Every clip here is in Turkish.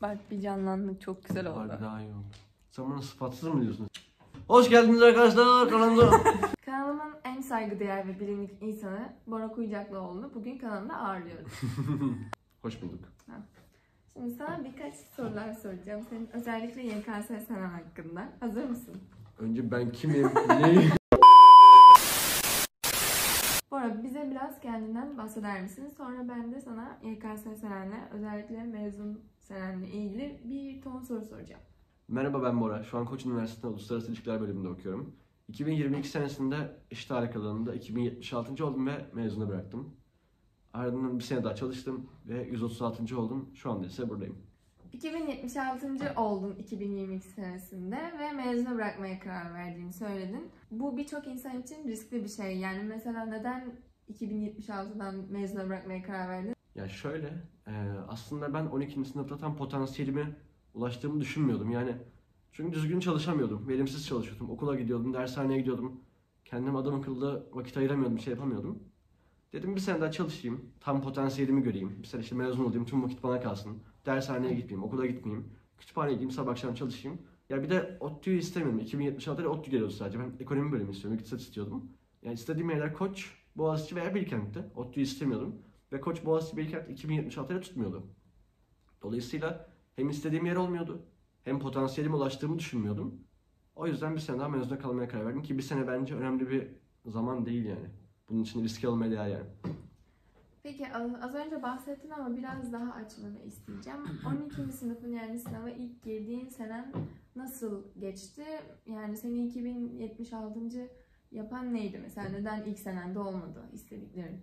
Bak bir canlandık, çok güzel oldu. Harbi daha iyi oldu. Sen bana sıfatsız mı diyorsun? Hoş geldiniz arkadaşlar kanalımıza. Kanalımın en saygıdeğer ve bilindik insanı Bora Kuyucaklıoğlu'nu bugün kanalımda ağırlıyoruz. Hoş bulduk. Şimdi sana birkaç sorular soracağım. Senin özellikle YKS senen hakkında. Hazır mısın? Önce ben kimim, neyim? Bora, bize biraz kendinden bahseder misin? Sonra ben de sana YKS senenle, özellikle mezun senenle ilgili bir ton soru soracağım. Merhaba, ben Bora. Şu an Koç Üniversitesi'nde Uluslararası İlişkiler bölümünde okuyorum. 2022 senesinde eşit ağırlık alanında 2076. oldum ve mezuna bıraktım. Ardından bir sene daha çalıştım ve 136. oldum. Şu anda ise buradayım. 2076. oldun 2022 senesinde ve mezuna bırakmaya karar verdiğini söyledin. Bu birçok insan için riskli bir şey. Yani mesela neden 2076'dan mezuna bırakmaya karar verdin? Ya şöyle, aslında ben 12. sınıfta tam potansiyelime ulaştığımı düşünmüyordum. Yani çünkü düzgün çalışamıyordum, verimsiz çalışıyordum. Okula gidiyordum, dershaneye gidiyordum. Kendim adam akıllı vakit ayıramıyordum, bir şey yapamıyordum. Dedim bir sene daha çalışayım, tam potansiyelimi göreyim. Bir sene işte mezun olayım, tüm vakit bana kalsın. Dershaneye gitmeyeyim, okula gitmeyeyim. Kütüphaneye gideyim, sabah akşam çalışayım. Ya bir de ODTÜ'yü istemiyordum. 2076'da ODTÜ geliyordu sadece. Ben ekonomi bölümü istiyordum, iktisat istiyordum. Yani istediğim yerler Koç, Boğaziçi veya Bilkent'ti. ODTÜ'yü istemiyordum. Ve Koç, Boğaziçi, Bilkent 2076'da tutmuyordu. Dolayısıyla hem istediğim yer olmuyordu, hem potansiyelime ulaştığımı düşünmüyordum. O yüzden bir sene daha mezuna kalmaya karar verdim ki bir sene bence önemli bir zaman değil yani. Bunun için riske almaya değer yani. Peki az önce bahsettin ama biraz daha açmanı isteyeceğim. 12. sınıfın yani sınava ilk girdiğin senen nasıl geçti? Yani seni 2076. yapan neydi mesela? Neden ilk senende olmadı istediklerin?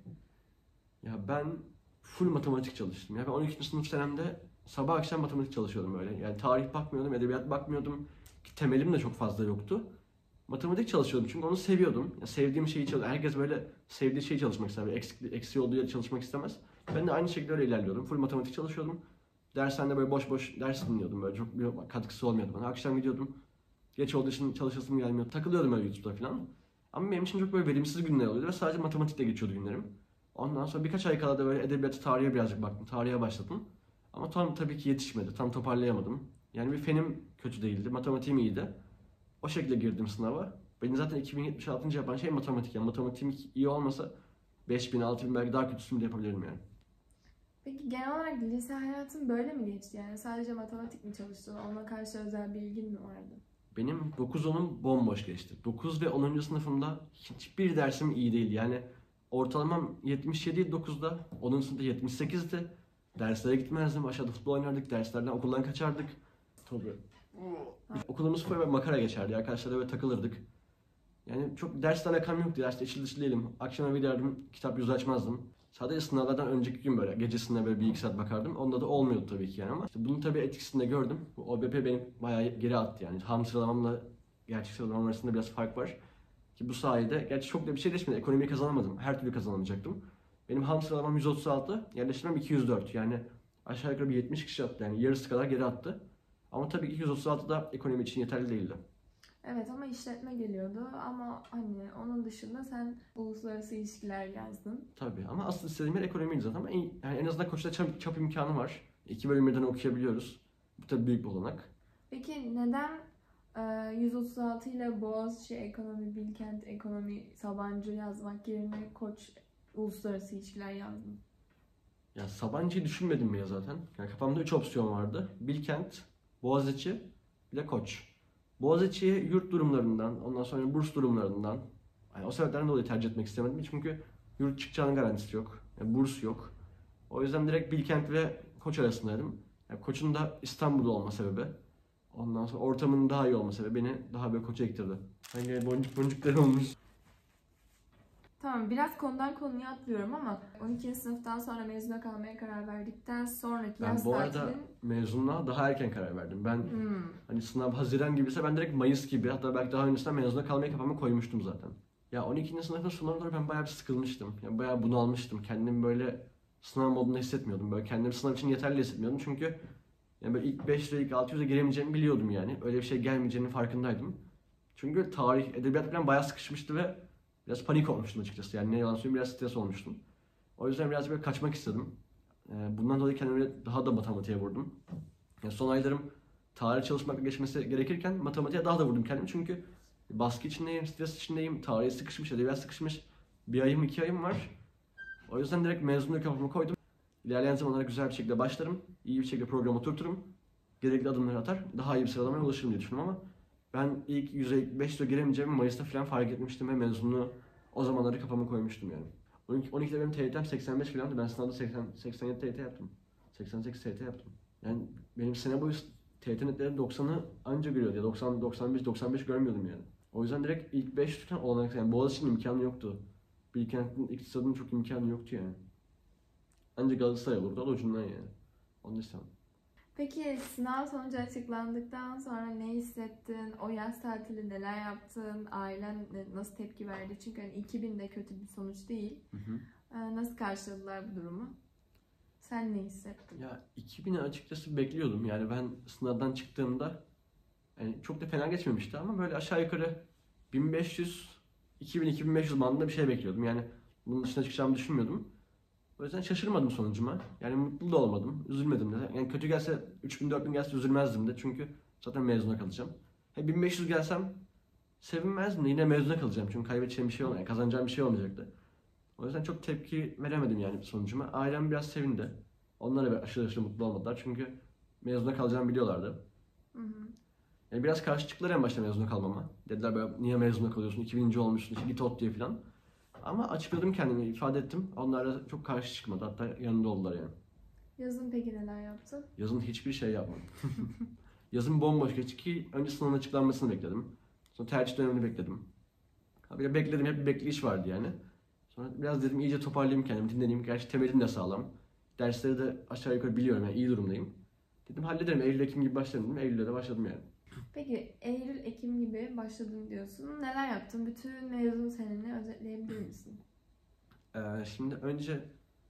Ya ben full matematik çalıştım. Ya ben 12. sınıf senemde sabah akşam matematik çalışıyordum böyle. Yani tarih bakmıyordum, edebiyat bakmıyordum. Ki temelim de çok fazla yoktu. Matematik çalışıyordum çünkü onu seviyordum. Ya sevdiğim şeyi çalışıyordum. Herkes böyle sevdiği şeyi çalışmak ister. Eksiği olduğu yerde çalışmak istemez. Ben de aynı şekilde öyle ilerliyordum. Full matematik çalışıyordum. Dershanede böyle boş boş ders dinliyordum. Böyle çok bir katkısı olmuyordu bana. Akşam gidiyordum. Geç olduğu için çalışasım gelmiyordu. Takılıyordum öyle YouTube'da falan. Ama benim için çok böyle verimsiz günler oluyordu ve sadece matematikle geçiyordu günlerim. Ondan sonra birkaç ay kala da böyle edebiyat, tarihe birazcık baktım. Tarihe başladım. Ama tam tabii ki yetişmedi. Tam toparlayamadım. Yani bir fenim kötü değildi. Matematiğim iyiydi. O şekilde girdim sınava. Beni zaten 2076. yapan şey matematik. Yani matematiğim iyi olmasa 5000, 6000 belki daha kötüsünü de yapabilirim yani. Peki genel olarak lise hayatın böyle mi geçti? Yani sadece matematik mi çalıştın? Ona karşı özel bir ilgin mi vardı? Benim 9-10'um bomboş geçti. 9 ve 10. sınıfımda hiçbir dersim iyi değil. Yani ortalamam 77 9'da, 10. sınıfta 78'di. Derslere gitmezdim, aşağıda futbol oynardık, derslerden okuldan kaçardık. Tabii. Okulumuz full böyle makara geçerdi, arkadaşlarla böyle takılırdık. Yani çok dersten alakam yoktu, derste içli dışlı değilim. Akşam eve giderdim, kitap yüzü açmazdım. Sadece sınavlardan önceki gün böyle gecesinde böyle bir iki saat bakardım. Onda da olmuyordu tabii ki yani ama işte bunun tabii etkisini de gördüm. Bu OBP beni bayağı geri attı yani. Ham sıralamamla gerçek sıralamam arasında biraz fark var. Ki bu sayede, gerçi çok da bir şey değişmedi. Ekonomiyi kazanamadım. Her türlü kazanamayacaktım. Benim ham sıralamam 136, yerleştirmem 204. Yani aşağı yukarı bir 70 kişi attı yani yarısı kadar geri attı. Ama tabii ki 236 da ekonomi için yeterli değildi. Evet ama işletme geliyordu ama hani onun dışında sen uluslararası ilişkiler yazdın. Tabii ama asıl istediğim yer ekonomiydi zaten ama yani en azından Koç'ta çap imkanı var. 2 bölüm birden okuyabiliyoruz. Bu tabii büyük bir olanak. Peki neden 136 ile Boğaziçi Ekonomi, Bilkent Ekonomi, Sabancı yazmak yerine Koç Uluslararası İlişkiler yazdın? Ya Sabancı'yı düşünmedim bile zaten. Yani kafamda 3 opsiyon vardı. Bilkent, Boğaziçi, bir de Koç. Boğaziçi'yi yurt durumlarından, ondan sonra burs durumlarından, yani o sebeplerden dolayı tercih etmek istemedim. Çünkü yurt çıkacağının garantisi yok. Yani burs yok. O yüzden direkt Bilkent ve Koç arasındaydım. Yani Koç'un da İstanbul'da olma sebebi. Ondan sonra ortamının daha iyi olma sebebi beni daha böyle Koç'a iktirdi. Hani boncuk boncukları olmuş. Tamam, biraz konudan konuya atlıyorum ama 12. sınıftan sonra mezuna kalmaya karar verdikten sonraki Ben yaz bu arada tatilin... mezunluğa daha erken karar verdim. Ben hani sınav Haziran gibiyse ben direkt Mayıs gibi, hatta belki daha öncesinden mezuna kalmaya kafama koymuştum zaten. Ya 12. sınıfın sınavları ben bayağı bir sıkılmıştım. Yani bayağı bunalmıştım. Kendimi böyle sınav modunda hissetmiyordum. Böyle kendimi sınav için yeterli hissetmiyordum. Çünkü yani böyle ilk 5'le ilk 600'e giremeyeceğimi biliyordum yani. Öyle bir şey gelmeyeceğinin farkındaydım. Çünkü tarih, edebiyat falan bayağı sıkışmıştı ve biraz panik olmuştum açıkçası. Yani ne yalan söyleyeyim, biraz stres olmuştum. O yüzden biraz böyle kaçmak istedim. Bundan dolayı kendimi daha da matematiğe vurdum. Yani son aylarım tarih çalışmakla geçmesi gerekirken matematiğe daha da vurdum kendimi. Çünkü baskı içindeyim, stres içindeyim, tarih sıkışmış, edebiyat sıkışmış. Bir ayım, 2 ayım var. O yüzden direkt mezunluğu kafama koydum. İlerleyen zamanlarda güzel bir şekilde başlarım. İyi bir şekilde program oturturum. Gerekli adımları atar. Daha iyi bir sıralamaya ulaşırım diye düşünüyorum ama ben ilk 100'e, ilk 500'e giremeyeceğimi Mayıs'ta falan fark etmiştim ve mezunluğu o zamanları kafama koymuştum yani. 12'de benim TYT'm 85 falandı. Ben sınavda 87 TYT yaptım. 88 TYT yaptım. Yani benim sene boyu TYT netleri 90'ı anca görüyordu ya. 90, 91, 95 görmüyordum yani. O yüzden direkt ilk 5 tutan olanak yani Boğaziçi'nin imkanı yoktu. Bilkent'in iktisadının çok imkanı yoktu yani. Ancak Galatasaray olurdu, o da ucundan yani. Onu istemem. Peki sınav sonucu açıklandıktan sonra ne hissettin? O yaz tatili neler yaptın? Ailen nasıl tepki verdi? Çünkü hani 2000 de kötü bir sonuç değil. Hı hı. Nasıl karşıladılar bu durumu? Sen ne hissettin? Ya 2000'i açıkçası bekliyordum. Yani ben sınavdan çıktığımda yani çok da fena geçmemişti ama böyle aşağı yukarı 1500, 2000-2500 bandında bir şey bekliyordum. Yani bunun dışına çıkacağımı düşünmüyordum. O yüzden şaşırmadım sonucuma. Yani mutlu da olmadım, üzülmedim de. Yani kötü gelse 3000-4000 gelse üzülmezdim de çünkü zaten mezuna kalacağım. 1500 gelsem sevinmezdim de yine mezuna kalacağım çünkü kaybedeceğim bir şey olmayacak, kazanacağım bir şey olmayacaktı. O yüzden çok tepki veremedim yani sonucuma. Ailem biraz sevindi. Onlar da aşırı aşırı mutlu olmadılar çünkü mezuna kalacağımı biliyorlardı. Hı hı. Yani biraz karşı çıktılar en başta mezuna kalmama. Dediler böyle niye mezuna kalıyorsun, 2000. olmuşsun, işte git ot diye falan. Ama açıkladım kendimi, ifade ettim. Onlar da çok karşı çıkmadı, hatta yanında oldular yani. Yazın peki neler yaptın? Yazın hiçbir şey yapmadım. Yazın bomboş geçti ki önce sınavın açıklanmasını bekledim. Sonra tercih dönemini bekledim. Bir de bekledim, hep bir bekleyiş vardı yani. Sonra biraz dedim iyice toparlayayım kendimi, dinleneyim. Gerçi temelim de sağlam. Dersleri de aşağı yukarı biliyorum yani iyi durumdayım. Dedim hallederim, Eylül-Ekim gibi başlarım dedim. Eylül'de de başladım yani. Peki Eylül-Ekim gibi başladın diyorsun. Neler yaptın? Bütün mezun seneni özetleyebilir misin? Şimdi önce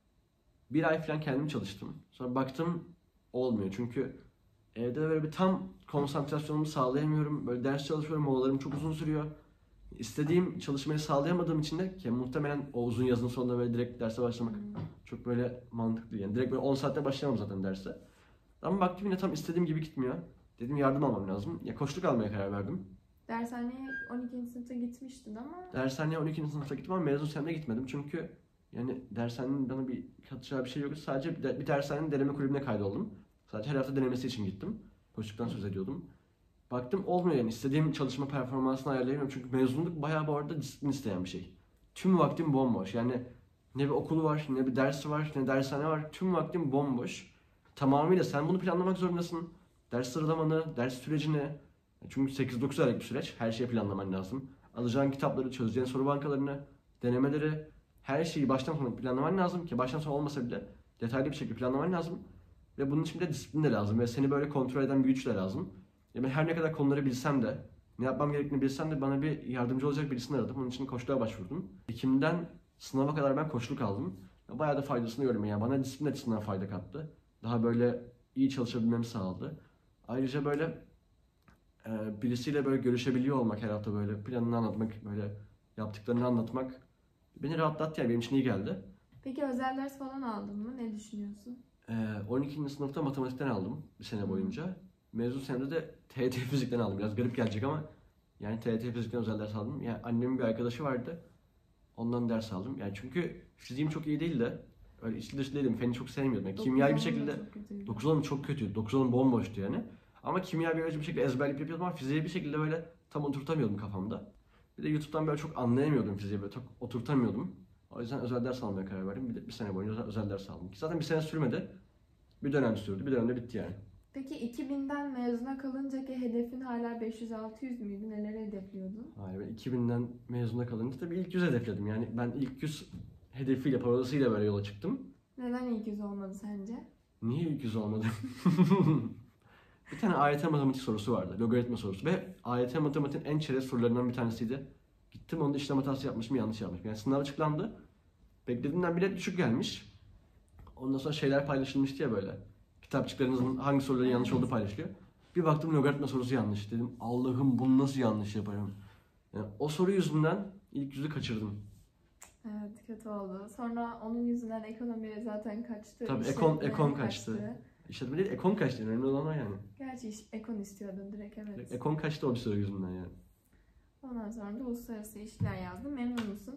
bir ay falan kendim çalıştım. Sonra baktım olmuyor çünkü evde de böyle bir tam konsantrasyonumu sağlayamıyorum. Böyle ders çalışıyorum, molalarım çok uzun sürüyor. İstediğim çalışmayı sağlayamadığım için de ki muhtemelen o uzun yazın sonunda böyle direkt derse başlamak çok böyle mantıklı değil. Yani direkt böyle 10 saatte başlayamam zaten derse. Ama baktım yine tam istediğim gibi gitmiyor. Dedim yardım almam lazım. Ya koçluk almaya karar verdim. Dershaneye 12. sınıfta gitmiştin ama Dershaneye 12. sınıfta gittim ama mezun senemde gitmedim. Çünkü yani dershanenin bana bir katacağı bir şey yoktu. Sadece bir dershanenin deneme kulübüne kaydoldum. Sadece her hafta denemesi için gittim. Koçluktan söz ediyordum. Baktım olmuyor yani istediğim çalışma performansını ayarlayamıyorum. Çünkü mezunluk bayağı bu arada disiplin isteyen bir şey. Tüm vaktim bomboş. Yani ne bir okulu var, ne bir dersi var, ne dershane var. Tüm vaktim bomboş. Tamamıyla sen bunu planlamak zorundasın. Ders sıralamanı, ders sürecini. Çünkü 8-9 aylık bir süreç. Her şeyi planlaman lazım. Alacağın kitapları, çözeceğin soru bankalarını, denemeleri, her şeyi baştan sona planlaman lazım ki baştan sona olmasa bile detaylı bir şekilde planlaman lazım. Ve bunun için de disiplin de lazım ve seni böyle kontrol eden bir güç de lazım. Ya ben her ne kadar konuları bilsem de, ne yapmam gerektiğini bilsem de bana bir yardımcı olacak birisini aradım. Onun için koçluğa başvurdum. Ekim'den sınava kadar ben koçluk aldım. Bayağı da faydasını gördüm. Yani bana disiplin açısından fayda kattı. Daha böyle iyi çalışabilmemi sağladı. Ayrıca böyle birisiyle böyle görüşebiliyor olmak her hafta böyle planını anlatmak, böyle yaptıklarını anlatmak beni rahatlattı yani benim için iyi geldi. peki özel ders falan aldın mı? Ne düşünüyorsun? 12. sınıfta matematikten aldım bir sene boyunca. Mezun senemde de TYT fizikten aldım. Biraz garip gelecek ama yani TYT fizikten özel ders aldım. Yani annemin bir arkadaşı vardı. Ondan ders aldım. Yani çünkü fiziğim çok iyi değildi. Öyle içli dışlı değilim. Feni çok sevmiyordum. Yani kimyayı bir şekilde 9 çok kötüydü. 9 bomboştu yani. Ama kimya biyoloji bir şekilde ezberleyip yapıyordum ama fiziği bir şekilde böyle tam oturtamıyordum kafamda. Bir de YouTube'dan böyle çok anlayamıyordum fiziği böyle çok oturtamıyordum. O yüzden özel ders almaya karar verdim. Bir sene boyunca özel ders aldım. Ki zaten bir sene sürmedi. Bir dönem sürdü. Bir dönemde bitti yani. Peki 2000'den mezuna kalıncaki hedefin hala 500-600 müydü? Neler hedefliyordun? Hayır, ben 2000'den mezuna kalınca tabii ilk 100 hedefledim. Yani ben ilk 100 hedefiyle, parolasıyla böyle yola çıktım. Neden ilk 100 olmadı sence? Niye ilk 100 olmadı? Bir tane AYT matematik sorusu vardı. Logaritma sorusu. Ve AYT matematiğin en çerez sorularından bir tanesiydi. Gittim onda işlem hatası yapmışım, yanlış yapmışım. Yani sınav açıklandı. Beklediğimden bile düşük gelmiş. Ondan sonra şeyler paylaşılmıştı ya böyle. Kitapçıklarınızın hangi soruların yanlış olduğu paylaşılıyor. Bir baktım logaritma sorusu yanlış. Dedim Allah'ım bunu nasıl yanlış yaparım? Yani o soru yüzünden ilk 100'ü kaçırdım. Evet, kötü oldu. Sonra onun yüzünden ekonomi zaten kaçtı. Tabii işletme ekon kaçtı. İşletme değil, ekon kaçtı. Önemli olan o yani. Gerçi ekon istiyordun direkt, evet. Direkt ekon kaçtı o bir soru yüzünden yani. Ondan sonra da uluslararası ilişkiler yazdım. Memnun musun?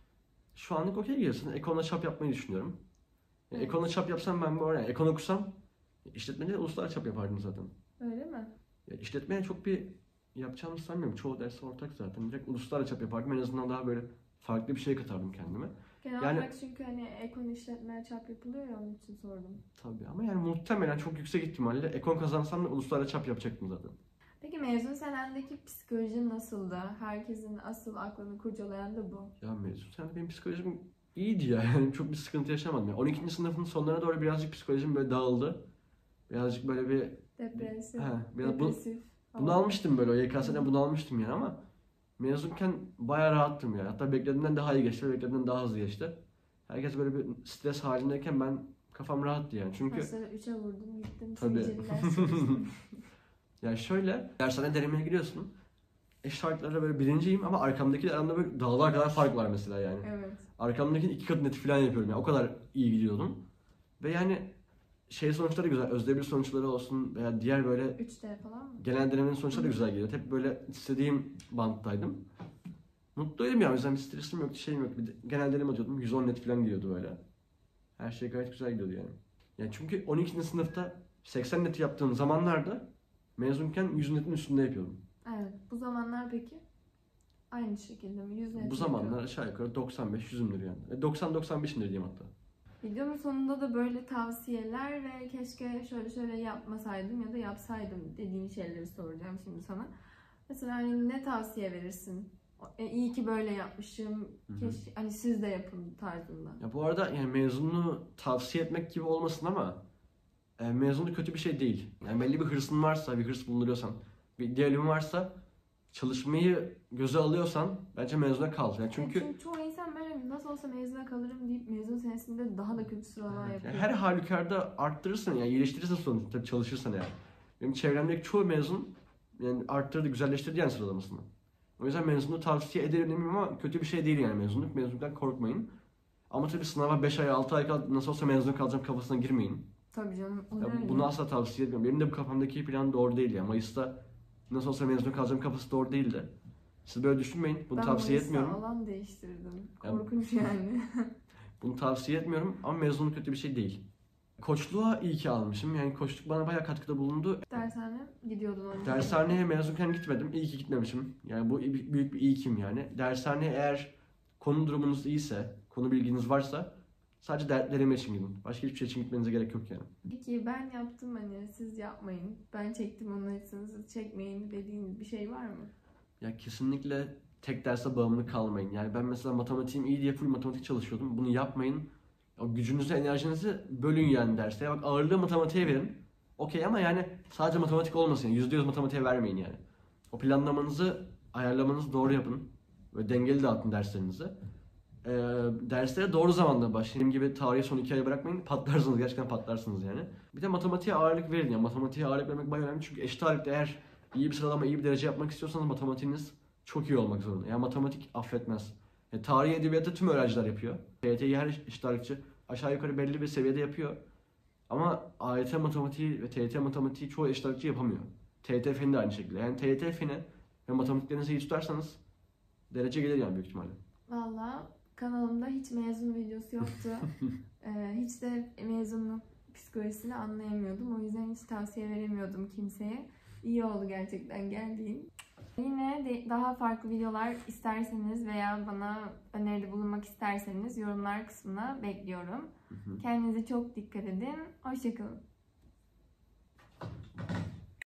Şu anlık okey gidiyorsun. Ekonla çap yapmayı düşünüyorum. Evet. Ekonla çap yapsam ben bu arada yani ekon okusam işletmede de uluslararası çap yapardım zaten. Öyle mi? Ya işletmeye çok bir yapacağımı sanmıyorum. Çoğu dersi ortak zaten. Direkt uluslararası çap yapardım. En azından daha böyle farklı bir şey katardım kendime. Genel Yani- olarak çünkü hani ekon işletmeye çap yapılıyor ya, onun için sordum. Tabii ama yani muhtemelen çok yüksek ihtimalle ekon kazansam da uluslararası çap yapacaktım zaten. Peki mezun senendeki psikoloji nasıldı? Herkesin asıl aklını kurcalayan da bu. Ya mezun sen de benim psikolojim iyiydi ya. Yani çok bir sıkıntı yaşamadım. Yani 12. sınıfın sonlarına doğru birazcık psikolojim böyle dağıldı. Birazcık böyle bir Depresif. biraz Depresif. bunu almıştım böyle o YKS'den bunu almıştım yani ama mezunken bayağı rahattım ya. Hatta beklediğimden daha iyi geçti, beklediğimden daha hızlı geçti. Herkes böyle bir stres halindeyken ben kafam rahattı yani. Çünkü Mesela 3'e vurdum gittim. Tabii. Seyircili ders çalıştım. yani şöyle dershane denemeye giriyorsun. Eşit ağırlıklarda böyle birinciyim ama arkamdaki aramda böyle dağlar kadar fark var mesela yani. Evet. Arkamdakinin 2 katı net falan yapıyorum yani o kadar iyi gidiyordum. Ve yani şey sonuçları güzel, ÖZDB sonuçları olsun veya diğer böyle 3D falan mı? genel denemenin sonuçları da güzel geliyor. Hep böyle istediğim banttaydım. Mutluydum ya, o yüzden bir stresim yoktu, şeyim yoktu. Bir de genel deneme atıyordum, 110 net falan gidiyordu böyle. Her şey gayet güzel gidiyordu yani. Yani çünkü 12. sınıfta 80 net yaptığım zamanlarda mezunken 100 netin üstünde yapıyordum. Evet. Bu zamanlar peki? Aynı şekilde mi? 100 net Bu zamanlar aşağı yukarı 95-100'ümdür yani. 90-95'imdir diyeyim hatta. Videonun sonunda da böyle tavsiyeler ve keşke şöyle şöyle yapmasaydım ya da yapsaydım dediğin şeyleri soracağım şimdi sana. Mesela hani ne tavsiye verirsin? İyi ki böyle yapmışım. Keşke hani siz de yapın tarzında. Ya bu arada yani mezunluğu tavsiye etmek gibi olmasın ama mezunluk kötü bir şey değil. Yani belli bir hırsın varsa, bir hırs bulunduruyorsan, bir idealin varsa, çalışmayı göze alıyorsan bence mezuna kal. Yani çünkü çoğu insan böyle nasıl olsa mezuna kalırım deyip mezun senesinde daha da kötü sıralama yapıyor. yani her halükarda arttırırsın yani iyileştirirsin sonuçta tabii çalışırsan yani. Benim çevremdeki çoğu mezun yani arttırdı, güzelleştirdi yani sıralamasını. O yüzden mezunluğu tavsiye ederim demiyorum ama kötü bir şey değil yani mezunluk. Mezunluktan korkmayın. Ama tabii sınava 5 ay 6 ay kal nasıl olsa mezun kalacağım kafasına girmeyin. Tabii canım. O Ya öyle. bunu asla tavsiye etmiyorum. Benim de bu kafamdaki plan doğru değil ya. Mayıs'ta nasıl olsa mezun kalacağım kafası doğru değildi. Siz böyle düşünmeyin. Bunu tavsiye Mayıs'ta etmiyorum. alan değiştirdim. Ya- Korkunç yani. Bunu tavsiye etmiyorum ama mezunluk kötü bir şey değil. Koçluğa iyi ki almışım. Yani koçluk bana bayağı katkıda bulundu. Dershane gidiyordun onun. Dershaneye mezunken gitmedim. İyi ki gitmemişim. Yani bu büyük bir iyi kim yani. Dershaneye eğer konu durumunuz iyiyse, konu bilginiz varsa sadece dertleme için gidin. Başka hiçbir şey için gitmenize gerek yok yani. Peki ben yaptım hani siz yapmayın. Ben çektim onun için siz çekmeyin dediğin bir şey var mı? Ya kesinlikle tek derse bağımlı kalmayın. Yani ben mesela matematiğim iyi diye full matematik çalışıyordum. Bunu yapmayın. O gücünüzü, enerjinizi bölün yani derste. Bak ağırlığı matematiğe verin. Okey ama yani sadece matematik olmasın. Yani %100 matematiğe vermeyin yani. O planlamanızı, ayarlamanızı doğru yapın. Ve dengeli dağıtın derslerinizi. Derslere doğru zamanda başlayın. Benim gibi tarihi son 2 aya bırakmayın. Patlarsınız, gerçekten patlarsınız yani. Bir de matematiğe ağırlık verin. Yani matematiğe ağırlık vermek bayağı önemli. Çünkü eşit ağırlıkta eğer iyi bir sıralama, iyi bir derece yapmak istiyorsanız matematiğiniz çok iyi olmak zorunda. Yani matematik affetmez. Tarihi edebiyatı tüm öğrenciler yapıyor. TYT'yi her eşit ağırlıkçı aşağı yukarı belli bir seviyede yapıyor. Ama AYT matematiği ve TYT matematiği çoğu eşit ağırlıkçı yapamıyor. TYT feni de aynı şekilde. Yani TYT feni ve matematiklerinizi iyi tutarsanız derece gelir yani büyük ihtimalle. Valla kanalımda hiç mezun videosu yoktu. Hiç de mezunluk psikolojisini anlayamıyordum. O yüzden hiç tavsiye veremiyordum kimseye. İyi oldu gerçekten geldiğin. Yine de daha farklı videolar isterseniz veya bana öneride bulunmak isterseniz yorumlar kısmına bekliyorum. Kendinize çok dikkat edin. Hoşçakalın.